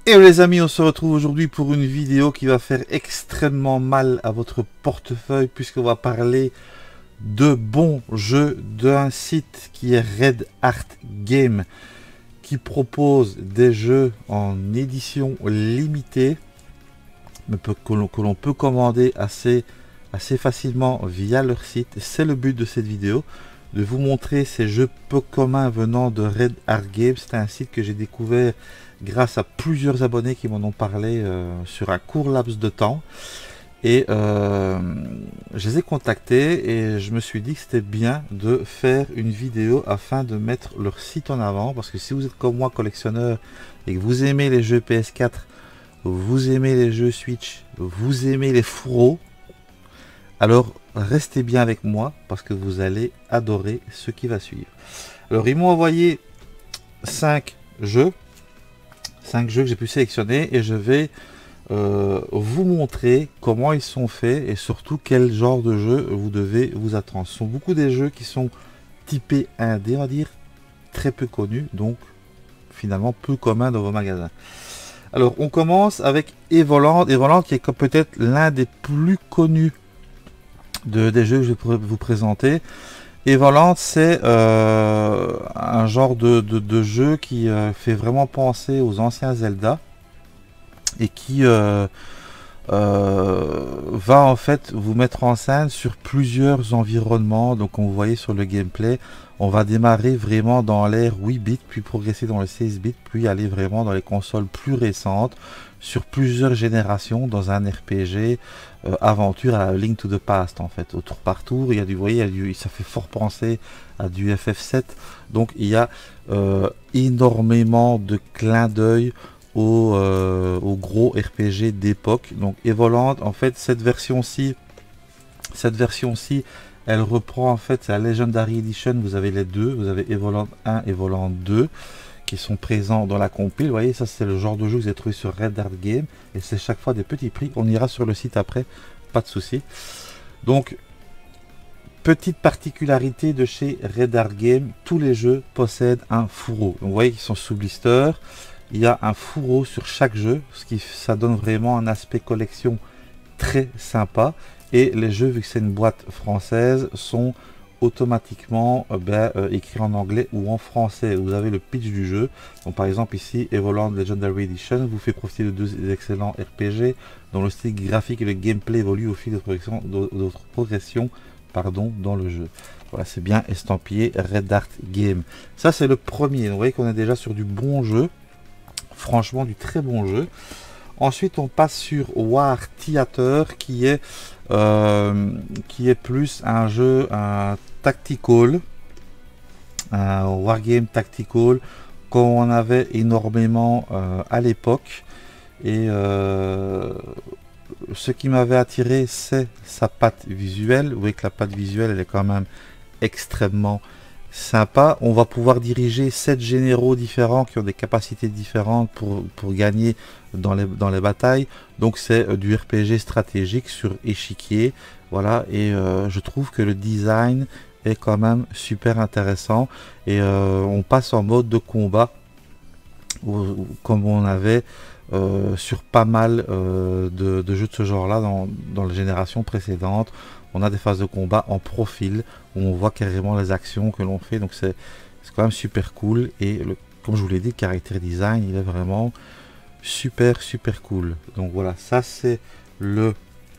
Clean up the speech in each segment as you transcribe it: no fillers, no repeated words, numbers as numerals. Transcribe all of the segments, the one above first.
Et les amis, on se retrouve aujourd'hui pour une vidéo qui va faire extrêmement mal à votre portefeuille puisqu'on va parler de bons jeux d'un site qui est Red Art Game qui propose des jeux en édition limitée mais que l'on peut commander assez facilement via leur site. C'est le but de cette vidéo, de vous montrer ces jeux peu communs venant de Red Art Game. C'est un site que j'ai découvert grâce à plusieurs abonnés qui m'en ont parlé sur un court laps de temps. Et je les ai contactés et je me suis dit que c'était bien de faire une vidéo afin de mettre leur site en avant. Parce que si vous êtes comme moi collectionneur et que vous aimez les jeux PS4, vous aimez les jeux Switch, vous aimez les fourreaux, alors restez bien avec moi parce que vous allez adorer ce qui va suivre. Alors ils m'ont envoyé 5 jeux que j'ai pu sélectionner et je vais vous montrer comment ils sont faits et surtout quel genre de jeu vous devez vous attendre. Ce sont beaucoup des jeux qui sont typés indé, on va dire, très peu connus, donc finalement peu communs dans vos magasins. Alors on commence avec Evoland qui est peut-être l'un des plus connus des jeux que je vais vous présenter. Evoland, c'est un genre de jeu qui fait vraiment penser aux anciens Zelda et qui va en fait vous mettre en scène sur plusieurs environnements. Donc comme vous voyez sur le gameplay, on va démarrer vraiment dans l'ère 8 bits, puis progresser dans le 16 bits, puis aller vraiment dans les consoles plus récentes, sur plusieurs générations, dans un RPG aventure à Link to the Past en fait, au tour par tour. Il y a du, vous voyez, ça fait fort penser à du FF7, donc il y a énormément de clins d'œil au gros RPG d'époque. Donc Evoland, en fait, cette version-ci, elle reprend en fait la Legendary Edition. Vous avez les deux, vous avez Evoland 1 et Evoland 2 qui sont présents dans la compile. Vous voyez, ça c'est le genre de jeu que vous avez trouvé sur Red Art Game et c'est chaque fois des petits prix. On ira sur le site après, pas de souci. Donc petite particularité de chez Red Art Game, tous les jeux possèdent un fourreau. Donc, vous voyez qu'ils sont sous blister. Il y a un fourreau sur chaque jeu, ça donne vraiment un aspect collection très sympa. Et les jeux, vu que c'est une boîte française, sont automatiquement écrits en anglais ou en français. Vous avez le pitch du jeu. Donc par exemple ici, Evoland Legendary Edition vous fait profiter de deux excellents RPG dont le style graphique et le gameplay évoluent au fil de votre progression dans le jeu. Voilà, c'est bien estampillé Red Art Game. Ça c'est le premier. Vous voyez qu'on est déjà sur du bon jeu. Franchement, du très bon jeu. Ensuite, on passe sur War Theater qui est plus un jeu tactical, un wargame tactical qu'on avait énormément à l'époque. Et ce qui m'avait attiré, c'est sa patte visuelle. Vous voyez que la patte visuelle, elle est quand même extrêmement sympa. On va pouvoir diriger 7 généraux différents qui ont des capacités différentes pour gagner dans les batailles. Donc c'est du RPG stratégique sur échiquier. Voilà, et je trouve que le design est quand même super intéressant. Et on passe en mode de combat comme on avait sur pas mal de jeux de ce genre là dans les générations précédentes. On a des phases de combat en profil où on voit carrément les actions que l'on fait, donc c'est quand même super cool. Et comme je vous l'ai dit, le caractère design il est vraiment super cool. Donc voilà, ça c'est le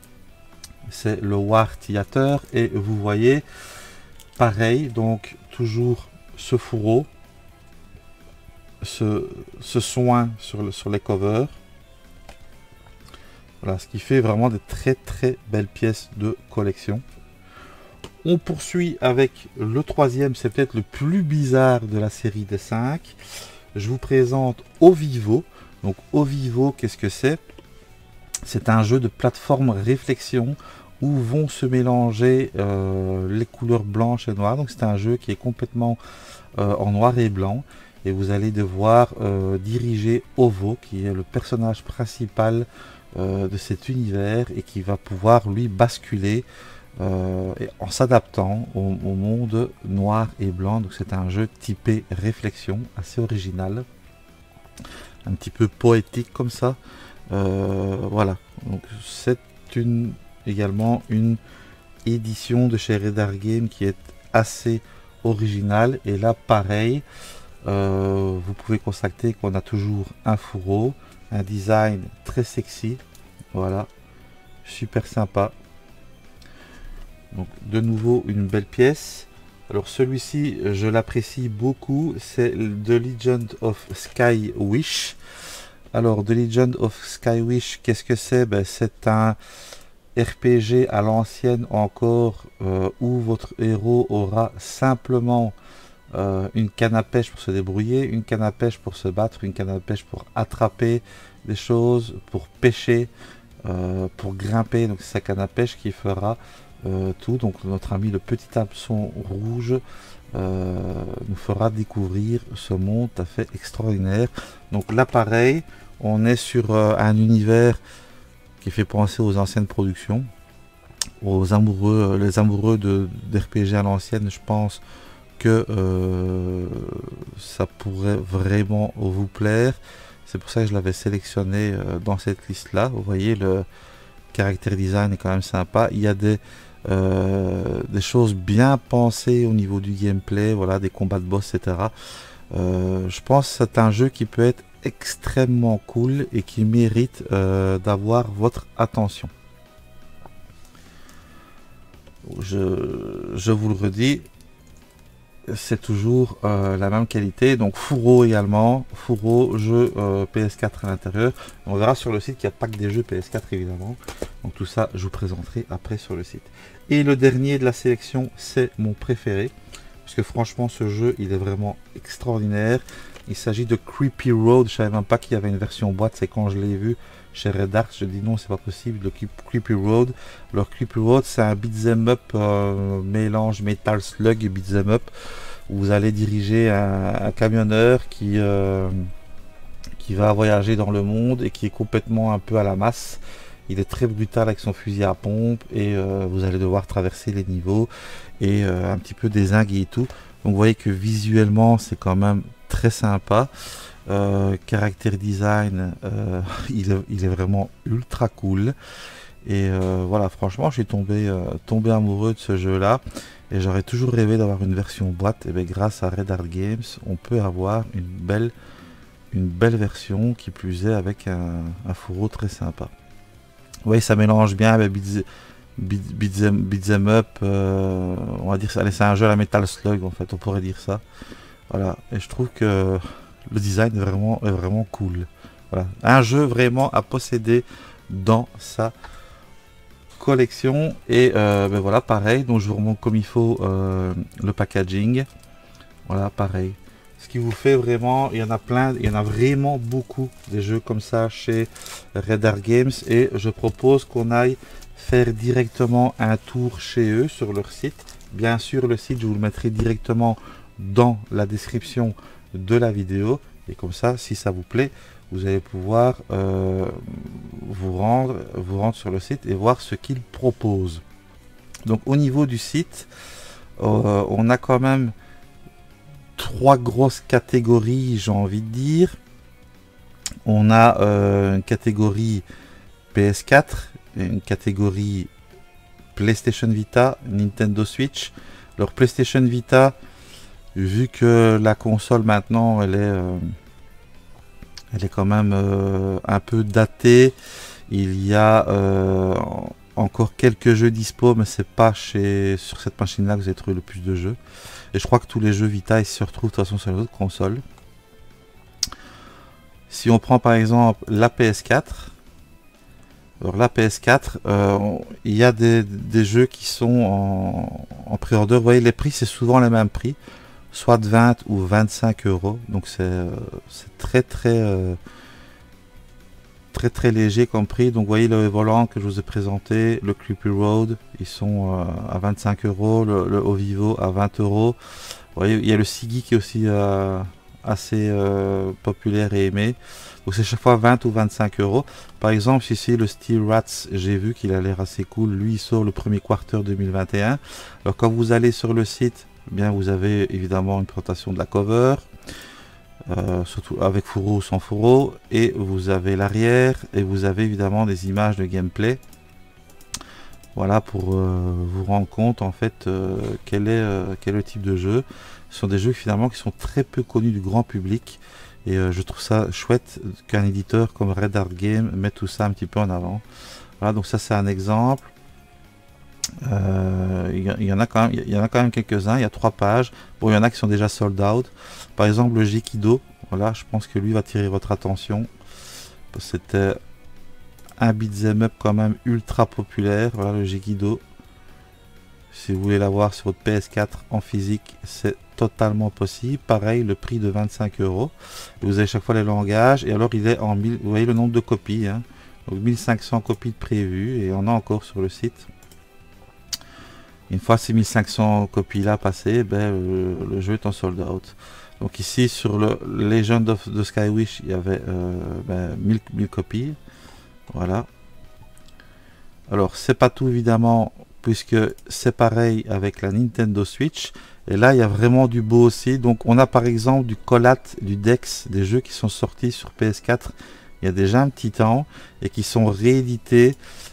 War Theater. Et vous voyez pareil, donc toujours ce fourreau, ce soin sur les covers. Voilà, ce qui fait vraiment des très belles pièces de collection. On poursuit avec le troisième, c'est peut-être le plus bizarre de la série des 5. Je vous présente Ovivo. Donc Ovivo, qu'est-ce que c'est? C'est un jeu de plateforme réflexion où vont se mélanger les couleurs blanches et noires. Donc c'est un jeu qui est complètement en noir et blanc. Et vous allez devoir diriger Ovo, qui est le personnage principal de cet univers et qui va pouvoir lui basculer en s'adaptant au monde noir et blanc. Donc c'est un jeu typé réflexion, assez original. un petit peu poétique comme ça. Voilà, donc c'est également une édition de chez Radar Game qui est assez originale. Et là pareil, vous pouvez constater qu'on a toujours un fourreau, un design très sexy, voilà, super sympa. Donc de nouveau une belle pièce. Alors celui-ci je l'apprécie beaucoup, c'est The Legend of Sky Wish. Alors The Legend of Sky Wish, qu'est-ce que c'est? C'est un RPG à l'ancienne encore, où votre héros aura simplement une canne à pêche pour se débrouiller, une canne à pêche pour se battre, une canne à pêche pour attraper des choses, pour pêcher, pour grimper. Donc c'est sa canne à pêche qui fera tout. Donc notre ami le petit hameçon rouge nous fera découvrir ce monde tout à fait extraordinaire. Donc là pareil, on est sur un univers qui fait penser aux anciennes productions, aux amoureux, les amoureux d'RPG à l'ancienne. Je pense que ça pourrait vraiment vous plaire. C'est pour ça que je l'avais sélectionné dans cette liste là. Vous voyez, le caractère design est quand même sympa. Il y a des choses bien pensées au niveau du gameplay, voilà, des combats de boss, etc. Je pense que c'est un jeu qui peut être extrêmement cool et qui mérite d'avoir votre attention. Je vous le redis, c'est toujours la même qualité. Donc fourreau également, fourreau, jeu PS4 à l'intérieur. On verra sur le site qu'il n'y a pas que des jeux PS4 évidemment. Donc tout ça je vous présenterai après sur le site. Et le dernier de la sélection, c'est mon préféré, parce que franchement ce jeu il est vraiment extraordinaire. Il s'agit de Creepy Road. Je savais même pas qu'il y avait une version boîte. C'est quand je l'ai vu chez Red Arc, je dis non, c'est pas possible. Le Creepy Road. Alors Creepy Road, c'est un beat'em up, mélange Metal Slug et beat'em up, où vous allez diriger un camionneur qui va voyager dans le monde et qui est complètement un peu à la masse. Il est très brutal avec son fusil à pompe et vous allez devoir traverser les niveaux et un petit peu dézinguer et tout. Donc vous voyez que visuellement c'est quand même très sympa. Caractère design, il est vraiment ultra cool. Et voilà, franchement je suis tombé amoureux de ce jeu là. Et j'aurais toujours rêvé d'avoir une version boîte. Et bien grâce à Red Art Games, on peut avoir une belle version, qui plus est avec un fourreau très sympa. Oui, ça mélange bien avec beat'em up, on va dire, allez, c'est un jeu à la Metal Slug en fait, on pourrait dire ça. Voilà, et je trouve que le design est vraiment cool. Voilà, un jeu vraiment à posséder dans sa collection. Et ben voilà, pareil, donc je vous remonte comme il faut le packaging. Voilà, pareil. Ce qui vous fait vraiment, il y en a plein, il y en a vraiment beaucoup des jeux comme ça chez Red Art Games. Et je propose qu'on aille faire directement un tour chez eux sur leur site. Bien sûr, le site, je vous le mettrai directement dans la description de la vidéo. Et comme ça, si ça vous plaît, vous allez pouvoir vous rendre sur le site et voir ce qu'ils proposent. Donc au niveau du site, on a quand même trois grosses catégories, j'ai envie de dire. On a une catégorie PS4, une catégorie PlayStation Vita, Nintendo Switch. Alors PlayStation Vita, vu que la console maintenant elle est quand même un peu datée, il y a encore quelques jeux dispo, mais c'est pas sur cette machine là que vous allez trouver le plus de jeux. Et je crois que tous les jeux Vita ils se retrouvent de toute façon sur les autres consoles. Si on prend par exemple la PS4, alors la PS4, il y a des jeux qui sont en pré-order. Vous voyez, les prix c'est souvent les mêmes prix, soit de 20 ou 25 euros. Donc c'est très léger comme prix. Donc vous voyez le volant que je vous ai présenté, le Creepy Road, ils sont à 25 euros, le Ovivo à 20 euros. Vous voyez, il y a le Sigi qui est aussi assez populaire et aimé. Donc c'est chaque fois 20 ou 25 euros. Par exemple ici le Steel Rats, j'ai vu qu'il a l'air assez cool. Lui il sort le premier quarter 2021. Alors quand vous allez sur le site, eh bien vous avez évidemment une présentation de la cover, surtout avec fourreau ou sans fourreau, et vous avez l'arrière, et vous avez évidemment des images de gameplay. Voilà, pour vous rendre compte en fait quel est le type de jeu. Ce sont des jeux finalement qui sont très peu connus du grand public, et je trouve ça chouette qu'un éditeur comme Red Art Game mette tout ça un petit peu en avant. Voilà, donc ça c'est un exemple. Il y en a quand même quelques-uns. Il y a 3 pages. Bon, il y en a qui sont déjà sold out. Par exemple, le Jikido. Voilà, je pense que lui va attirer votre attention. C'était un beat'em up quand même ultra populaire. Voilà le Jikido. Si vous voulez l'avoir sur votre PS4 en physique, c'est totalement possible. Pareil, le prix de 25 €. Vous avez chaque fois les langages. Et alors, il est en 1000. Vous voyez le nombre de copies. Hein. Donc 1500 copies de prévues. Et on a encore sur le site. Une fois ces 1500 copies là passées, ben, le jeu est en sold out. Donc ici sur le Legend of the Skywish, il y avait 1000 copies. Voilà. Alors c'est pas tout évidemment, puisque c'est pareil avec la Nintendo Switch. Et là il y a vraiment du beau aussi. Donc on a par exemple du Colat, du Dex, des jeux qui sont sortis sur PS4 il y a déjà un petit temps et qui sont réédités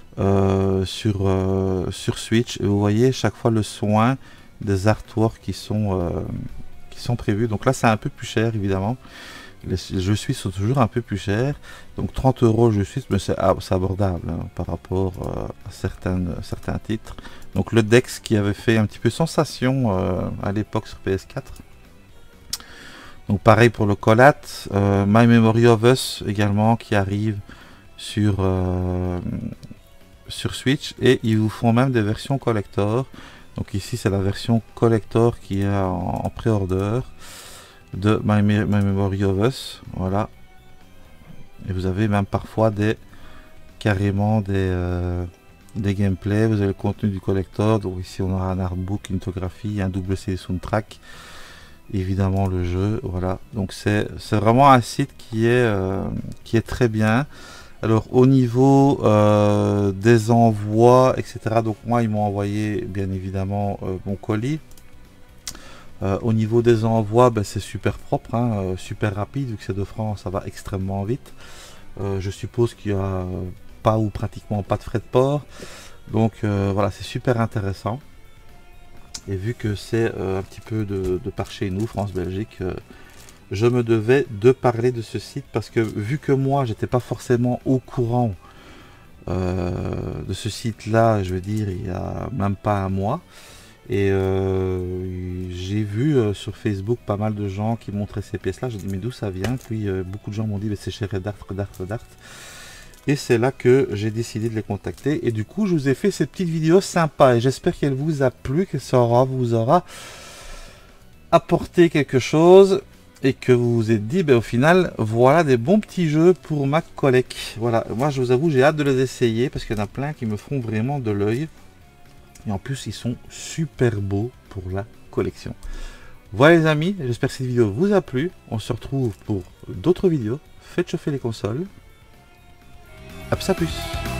sur Switch. Et vous voyez chaque fois le soin des artworks qui sont prévus. Donc là c'est un peu plus cher évidemment. Les jeux suisses sont toujours un peu plus chers. Donc 30 € jeux suisses, mais c'est abordable hein, par rapport à certains titres. Donc le Dex qui avait fait un petit peu sensation à l'époque sur PS4. Donc pareil pour le Colat. My Memory of Us également qui arrive sur Switch, et ils vous font même des versions collector. Donc ici c'est la version collector qui est en pré-order de My Memory of Us. Voilà, et vous avez même parfois carrément des gameplays. Vous avez le contenu du collector. Donc ici on aura un artbook, une photographie, un double CD soundtrack, évidemment le jeu. Voilà, donc c'est vraiment un site qui est très bien. Alors au niveau des envois, etc. Donc moi ils m'ont envoyé bien évidemment mon colis. Au niveau des envois, ben, c'est super propre, hein, super rapide, vu que c'est de France, ça va extrêmement vite. Je suppose qu'il n'y a pas ou pratiquement pas de frais de port. Donc voilà, c'est super intéressant. Et vu que c'est un petit peu de par chez nous, France-Belgique, je me devais de parler de ce site, parce que vu que moi j'étais pas forcément au courant de ce site là, je veux dire il y a même pas un mois, et j'ai vu sur Facebook pas mal de gens qui montraient ces pièces là. J'ai dit mais d'où ça vient? Puis beaucoup de gens m'ont dit c'est chez Red Art, et c'est là que j'ai décidé de les contacter. Et du coup je vous ai fait cette petite vidéo sympa, et j'espère qu'elle vous a plu, que ça vous aura apporté quelque chose, et que vous vous êtes dit, ben, au final, voilà des bons petits jeux pour ma collecte. Voilà, moi je vous avoue, j'ai hâte de les essayer, parce qu'il y en a plein qui me font vraiment de l'œil. Et en plus, ils sont super beaux pour la collection. Voilà les amis, j'espère que cette vidéo vous a plu. On se retrouve pour d'autres vidéos. Faites chauffer les consoles. À plus.